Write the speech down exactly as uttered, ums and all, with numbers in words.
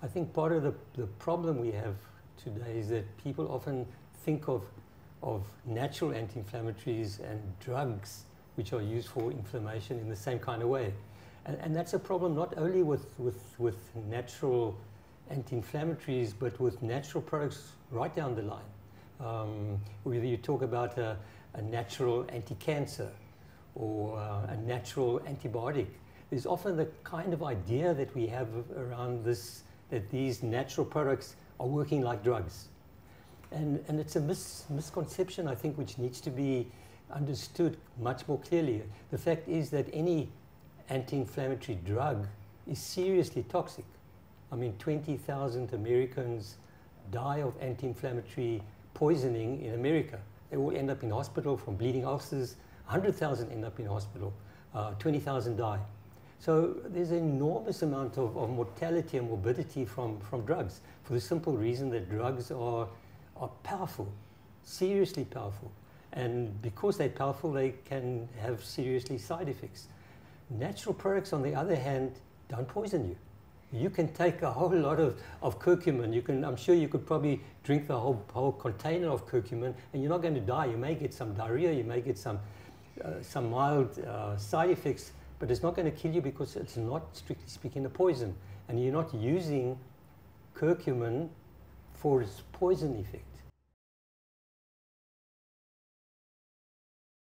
I think part of the, the problem we have today is that people often think of, of natural anti-inflammatories and drugs which are used for inflammation in the same kind of way. And, and that's a problem not only with, with, with natural anti-inflammatories, but with natural products right down the line. Um, whether you talk about a, a natural anti-cancer or uh, a natural antibiotic, there's often the kind of idea that we have around this, that these natural products are working like drugs. And, and it's a mis misconception, I think, which needs to be understood much more clearly. The fact is that any anti-inflammatory drug is seriously toxic. I mean, twenty thousand Americans die of anti-inflammatory poisoning in America. They all end up in hospital from bleeding ulcers. one hundred thousand end up in hospital. Uh, twenty thousand die. So there's an enormous amount of, of mortality and morbidity from, from drugs, for the simple reason that drugs are, are powerful, seriously powerful. And because they're powerful, they can have seriously side effects. Natural products, on the other hand, don't poison you. You can take a whole lot of, of curcumin. You can, I'm sure you could probably drink the whole, whole container of curcumin, and you're not going to die. You may get some diarrhea, you may get some, uh, some mild uh, side effects, but it's not going to kill you because it's not, strictly speaking, a poison. And you're not using curcumin for its poison effect.